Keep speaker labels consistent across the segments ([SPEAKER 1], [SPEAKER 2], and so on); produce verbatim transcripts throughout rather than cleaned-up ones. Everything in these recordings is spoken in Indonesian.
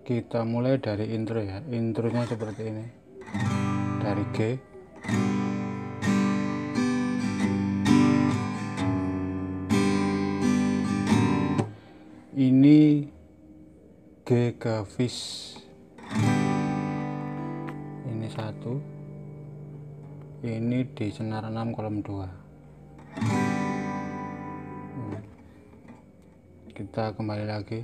[SPEAKER 1] Kita mulai dari intro ya. Intronya seperti ini. Dari G. Ini G ke fis. Ini satu. Ini di senar enam kolom dua. Kita kembali lagi.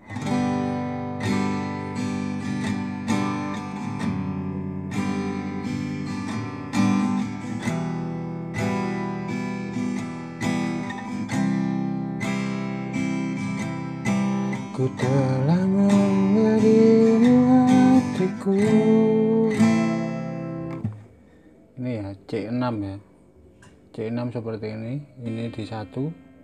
[SPEAKER 1] Ku telah memberimu hatiku. Ini ya C enam ya. C enam seperti ini. Ini di satu.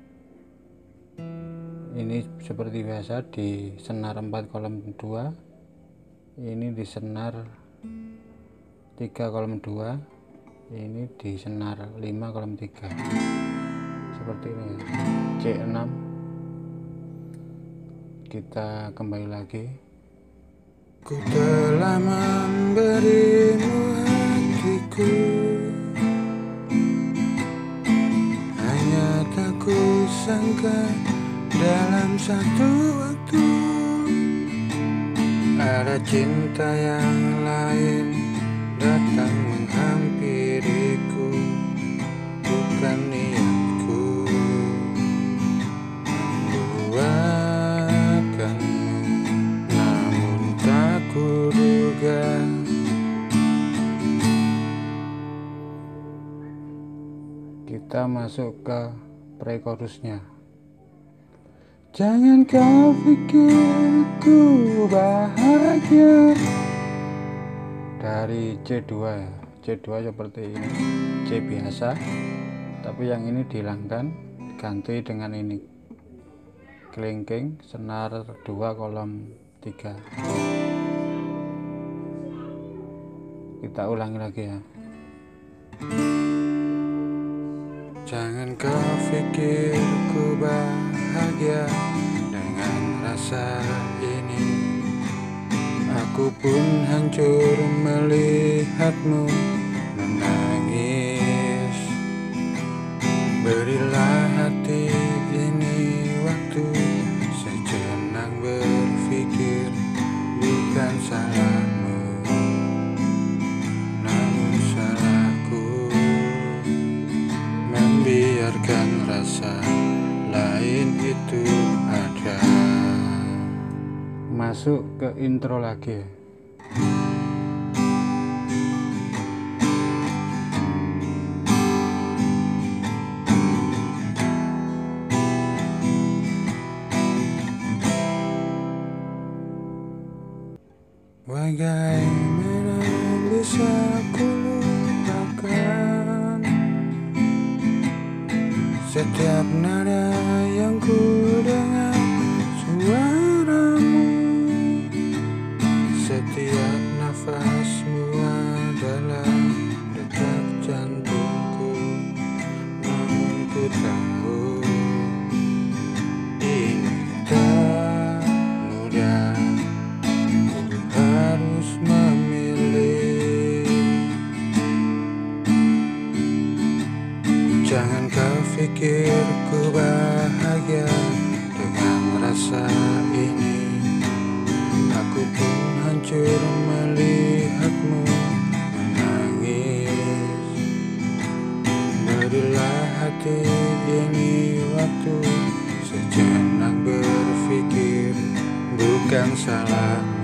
[SPEAKER 1] Ini seperti biasa di senar empat kolom dua. Ini di senar tiga kolom dua. Ini di senar lima kolom tiga. Seperti ini ya. C enam. Kita kembali lagi. Ku telah memberimu hatiku, hanya tak ku sangka dalam satu waktu ada cinta yang lain datang menghampiriku. Bukan niatku membuatkanmu, namun tak kuduga kita masuk ke pre-chorusnya. Jangan kau pikir ku bahagia. Dari C dua ya. C dua seperti ini. C biasa. Tapi yang ini dihilangkan, ganti dengan ini. Kelingking senar dua kolom tiga. Kita ulangi lagi ya. Jangan kau pikir ku bahagia dengan rasa ini. Aku pun hancur melihatmu menangis. Berilah hati ini waktu sejenak berpikir. Bukan salahmu, namun salahku membiarkan rasa lain itu ada. Masuk ke intro lagi. Bagaimana bisa ku lupakan setiap nada yang ku dengar suaramu, setiap nafasmu adalah detak jantungku. Namun ku tahu ini tak mudah, ku harus memilih. Jangan kau pikir ku bahagia dengan rasa ini. Aku pun hancur melihatmu menangis. Berilah hati ini waktu sejenak berpikir. Bukan salah